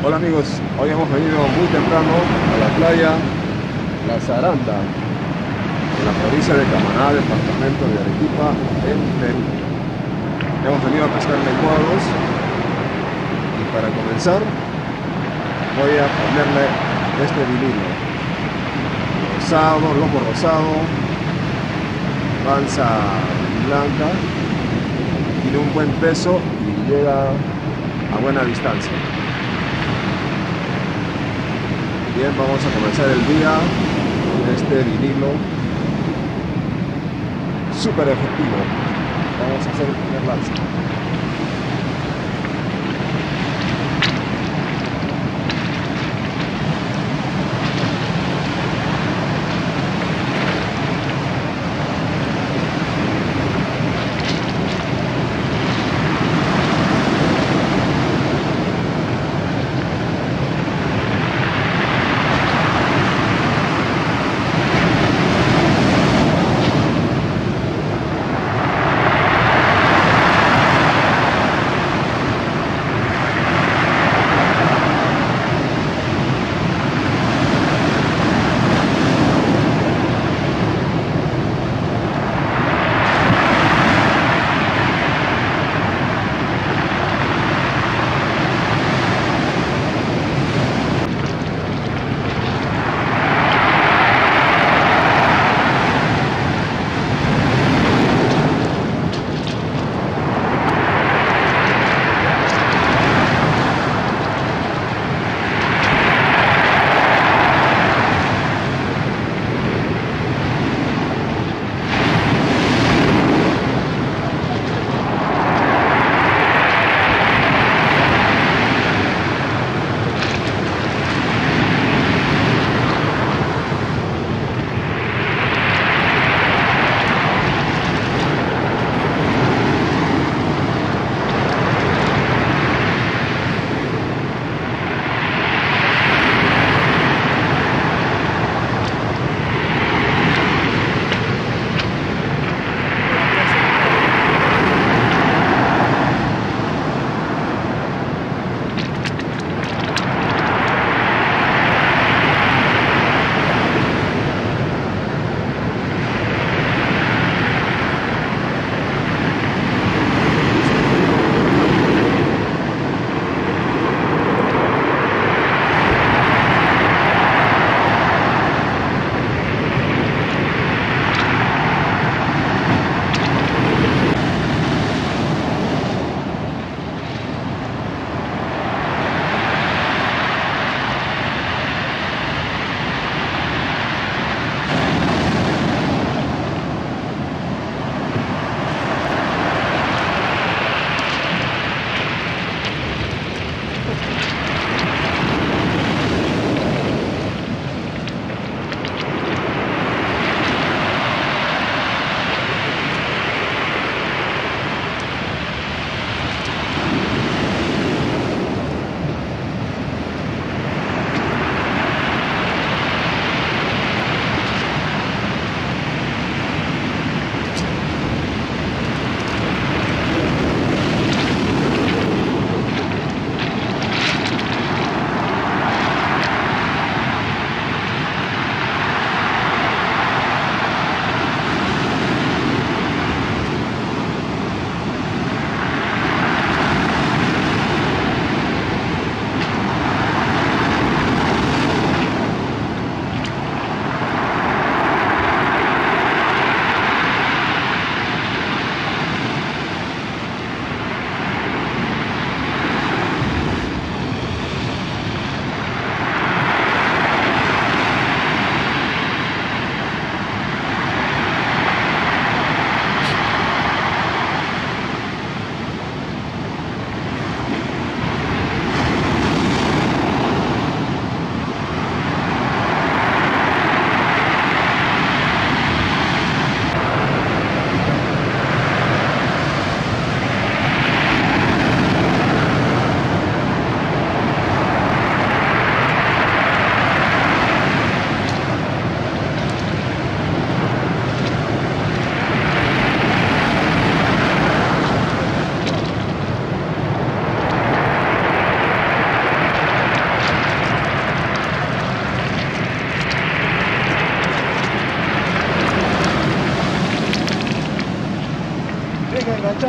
Hola amigos, hoy hemos venido muy temprano a la playa La Zaranda, en la provincia de Camaná, departamento de Arequipa, en Perú. Hemos venido a pescar lenguados y para comenzar voy a ponerle este vinilo rosado, lomo rosado, panza blanca, tiene un buen peso y llega a buena distancia. Bien, vamos a comenzar el día con este vinilo súper efectivo. Vamos a hacer el primer lance.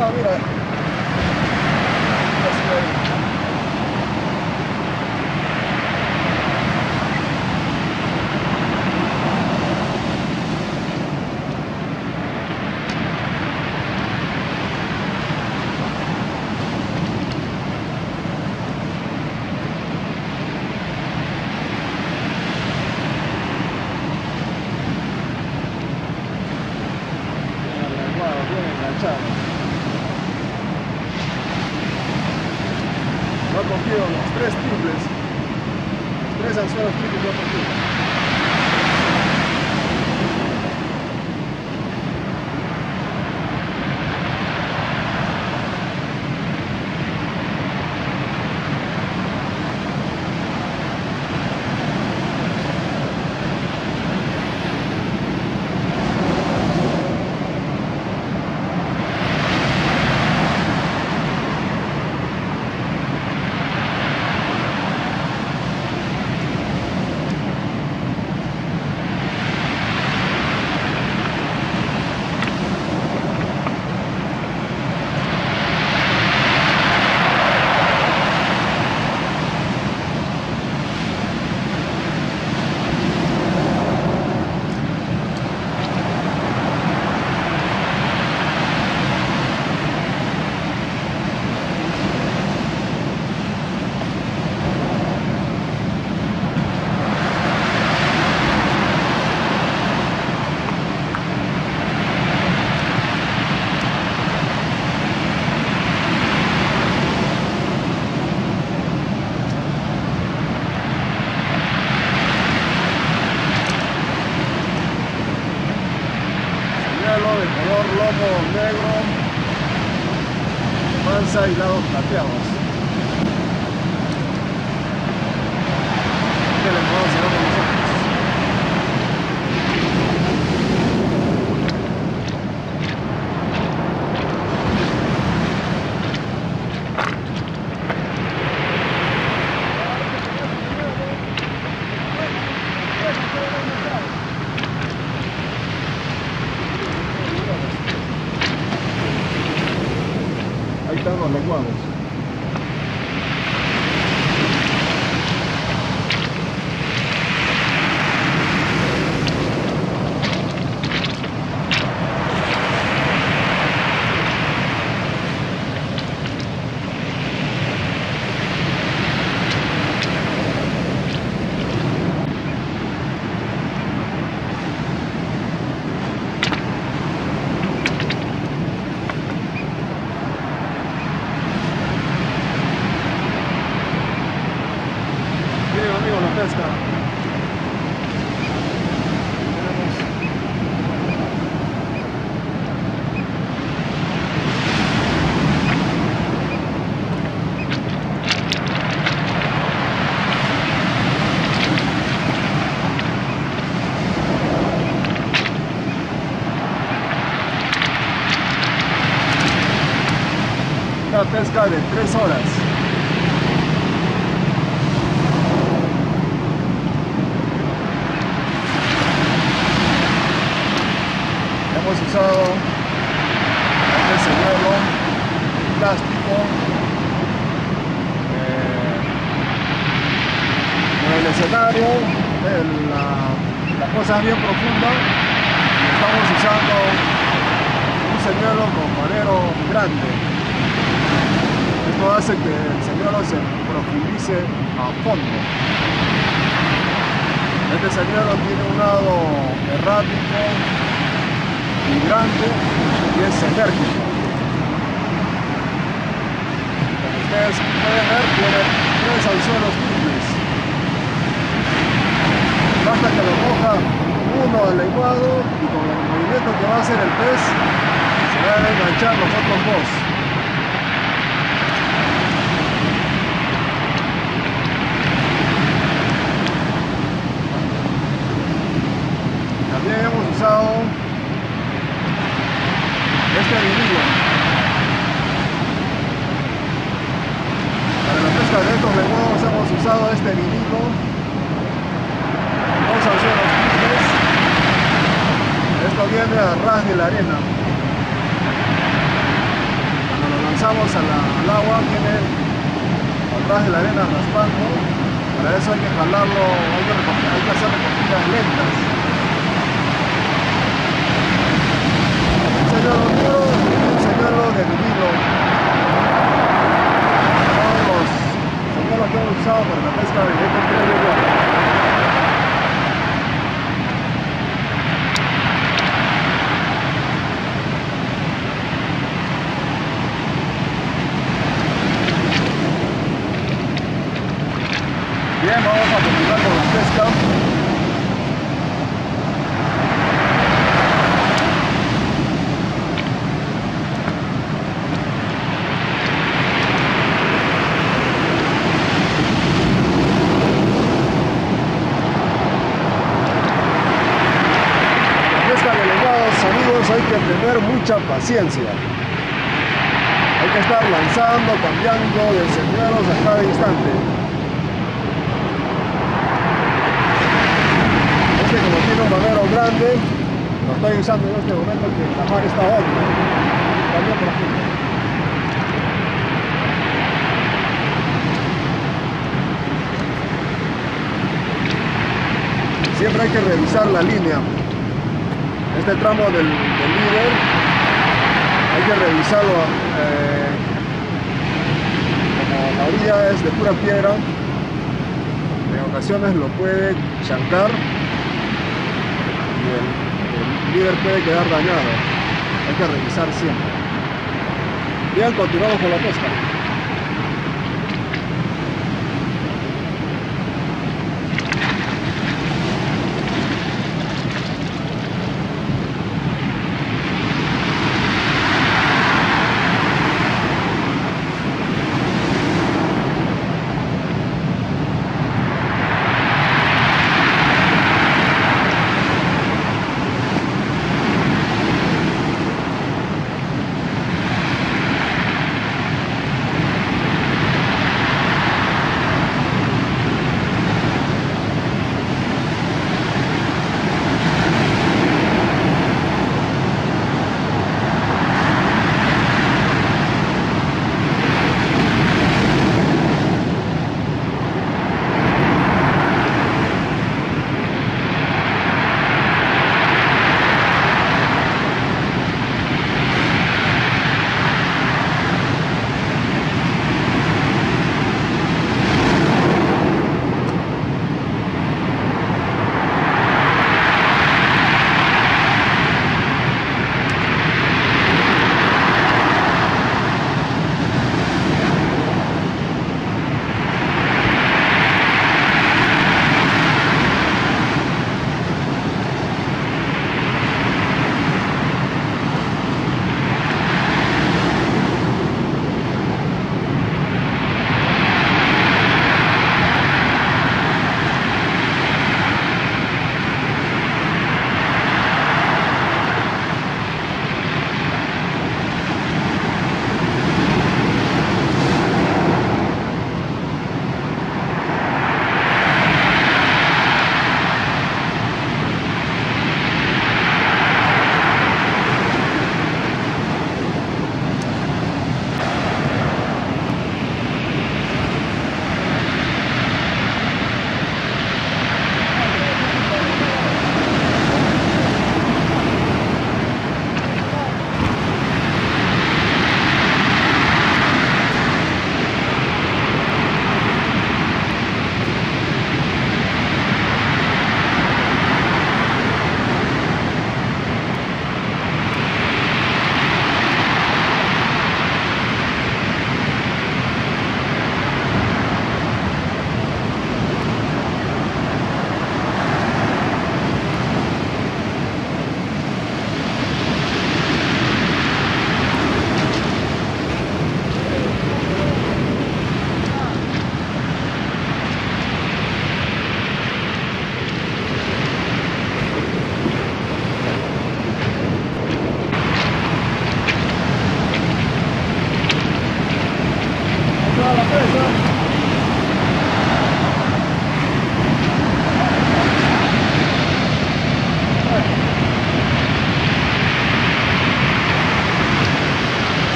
está, mira. No ha cogido los 3 triples, los 3 anzuelos triples no ha cogido. De color lomo negro, mansa y lados plateados. Que le podemos hacer con nosotros. Ahí están los lenguados. Pesca. Una pesca de 3 horas. Hemos usado este señuelo plástico en el escenario, la cosa es bien profunda. Estamos usando un señuelo con madero grande. Esto hace que el señuelo se profundice a fondo. Este señuelo tiene un lado errático y grande y es enérgico. Como ustedes pueden ver, tiene 3 anzuelos triples. Basta que lo moja uno al lenguado y con el movimiento que va a hacer el pez se van a enganchar los otros 2. También hemos usado este vinilo. Para la pesca de estos lenguados hemos usado este vinilo. 2 anzuelos triples. Esto viene a ras de la arena. lanzamos al agua, viene atrás de la arena raspando. Para eso hay que jalarlo, hay que hacer recogidas lentas. Un señuelo duro y un señuelo de vinilo. Son los señuelos que hemos usado para la pesca de este. Bien, vamos a continuar con la pesca. La pesca de lenguados, amigos, hay que tener mucha paciencia. Hay que estar lanzando, cambiando de señuelos a cada instante. Como tiene un mamero grande, lo estoy usando en este momento que la mar está hondo. También por aquí. Siempre hay que revisar la línea. Este tramo del líder hay que revisarlo. Como la orilla es de pura piedra, en ocasiones lo puede chancar. El líder puede quedar dañado. Hay que revisar siempre. Bien, continuamos con la pesca.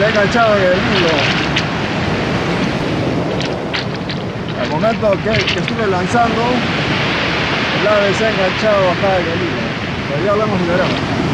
enganchado en el hilo. Al momento que estuve lanzando, el ave se ha enganchado acá en el hilo. Pero ya lo hemos liberado.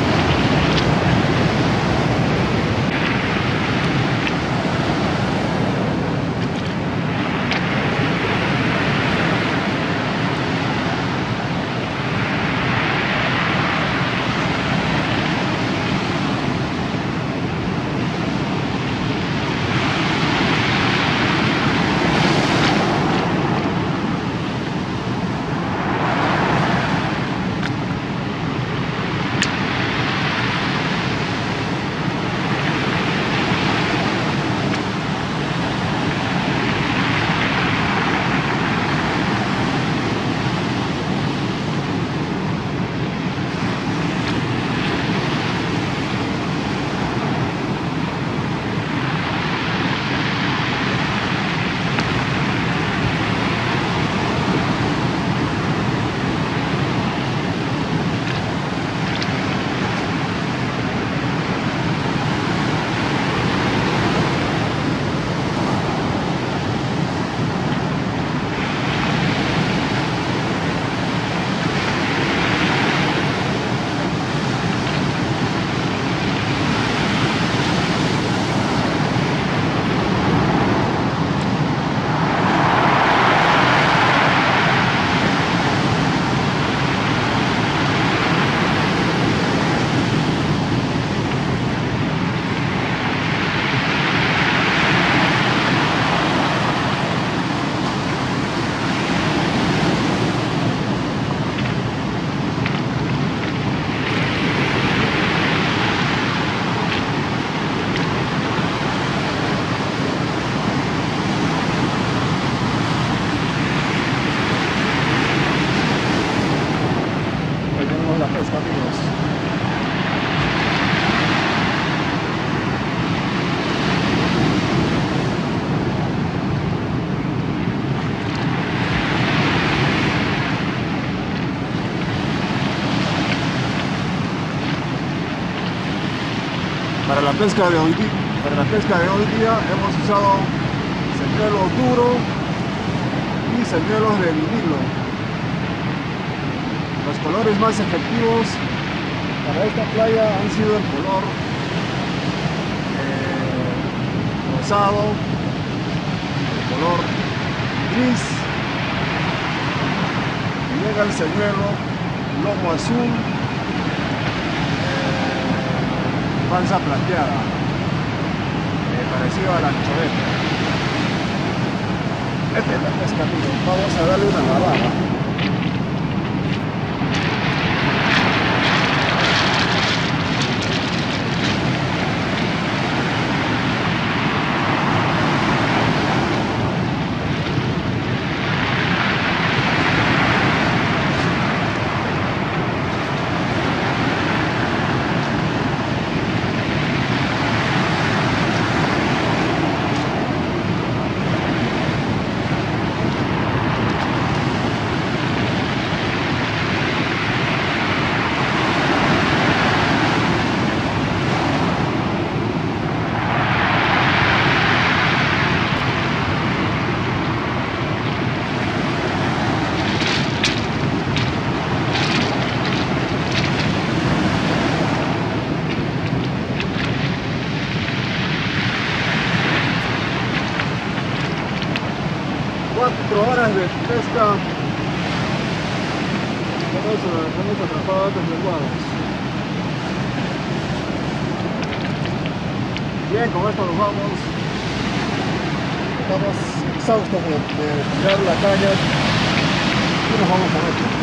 Para la pesca de hoy día hemos usado señuelos duros y señuelos de vinilo. Los colores más efectivos para esta playa han sido el color rosado, el color gris, y llega el señuelo lomo azul, panza plateada, parecido a la anchoveta. Esta es la pesca, amigos. Vamos a darle una lavada. Horas de pesca hemos atrapado a los lenguados. Bien, con esto nos vamos. Estamos exhaustos de tirar la caña y nos vamos con esto.